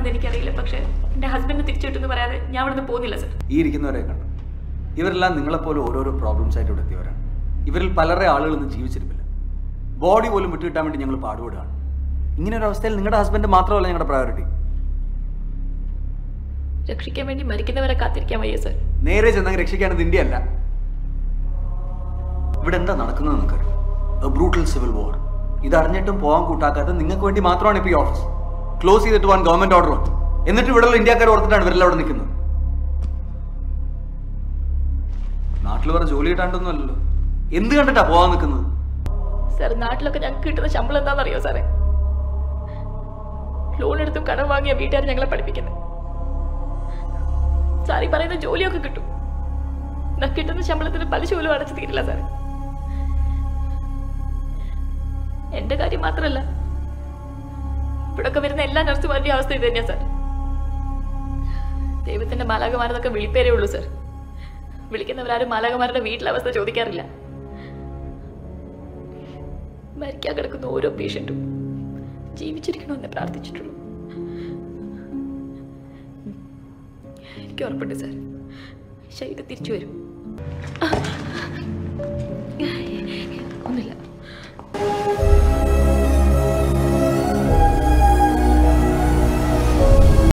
എന്താണെന്ന് എനിക്കറിയില്ല. പക്ഷേ എൻ്റെ ഹസ്ബൻഡിനെ തിരിച്ചു കിട്ടുമെന്ന് പറയാതെ ഞാൻ ഇവിടെ നിന്ന് പോകുന്നില്ല സർ. ഈ ഇരിക്കുന്നവരെ കണ്ടു, ഇവരെല്ലാം നിങ്ങളെപ്പോലെ ഓരോരോ പ്രോബ്ലംസ് ആയിട്ട് ഇവിടെ എത്തിയവരാണ്. ഇവരിൽ പലരെ ആളുകളൊന്നും ജീവിച്ചിരിപ്പില്ല. ബോഡി പോലും വിട്ടുകിട്ടാൻ വേണ്ടി ഞങ്ങൾ പാടുപെടുകയാണ്. ഇങ്ങനെ ഒരു അവസ്ഥയിൽ നിങ്ങളുടെ ഹസ്ബൻഡ് മാത്രമല്ല ഞങ്ങളുടെ പ്രയോറിറ്റി. രക്ഷിക്കാൻ വേണ്ടി മരിക്കുന്നവരെ കാത്തിരിക്കാൻ വയ്യ സർ. നേരെ ചെന്നങ്ങ് രക്ഷിക്കാനത് ഇന്ത്യ അല്ല. ഇവിടെ എന്താ നടക്കുന്നത് നിങ്ങൾക്കറിയാം? A brutal civil war. ഇതറിഞ്ഞിട്ടും പോകാൻ കൂട്ടാക്കാതെ നിങ്ങൾക്ക് വേണ്ടി മാത്രമാണ് ഇപ്പോൾ ഈ ഓഫീസ് ക്ലോസ് ചെയ്തിട്ട് പോകാൻ ഗവൺമെന്റ് ഓർഡർ വന്നു. എന്നിട്ട് ഇവിടെയുള്ള ഇന്ത്യക്കാർ ഓർത്തിട്ടാണ് ഇവരെല്ലാം അവിടെ നിൽക്കുന്നത്. നാട്ടിൽ വേറെ ജോലി കിട്ടാണ്ടൊന്നും അല്ലല്ലോ. എന്ത് കണ്ടിട്ടാ പോകാൻ നിൽക്കുന്നത്? സാർ, നാട്ടിലൊക്കെ ഞങ്ങൾക്ക് കിട്ടുന്ന ശമ്പളം എന്താണെന്നറിയോ സാറേ? ലോൺ എടുത്തും കടം വാങ്ങിയ വീട്ടുകാർ ഞങ്ങളെ പഠിപ്പിക്കുന്നത്. സാറി പറയുന്ന ജോലിയൊക്കെ കിട്ടും. കിട്ടുന്ന ശമ്പളത്തിന് പലിശ പോലും അടച്ചു തീരില്ല സാറേ. എന്റെ കാര്യം മാത്രമല്ല, ഇവിടൊക്കെ വരുന്ന എല്ലാ നഴ്സുമാരുടെയും അവസ്ഥ ഇത് തന്നെയാ സാർ. ദൈവത്തിന്റെ മാലാകമാരെന്നൊക്കെ വിളിപ്പേരേ ഉള്ളൂ സാർ. വിളിക്കുന്നവരാരും മാലാകമാരുടെ വീട്ടിലെ അവസ്ഥ ചോദിക്കാറില്ല. മരിക്കാൻ കിടക്കുന്ന ഓരോ പേഷ്യന്റും ജീവിച്ചിരിക്കണമെന്ന് പ്രാർത്ഥിച്ചിട്ടുള്ളൂ. എനിക്ക് ഉറപ്പുണ്ട് സാർ, ശരീരം തിരിച്ചു വരും.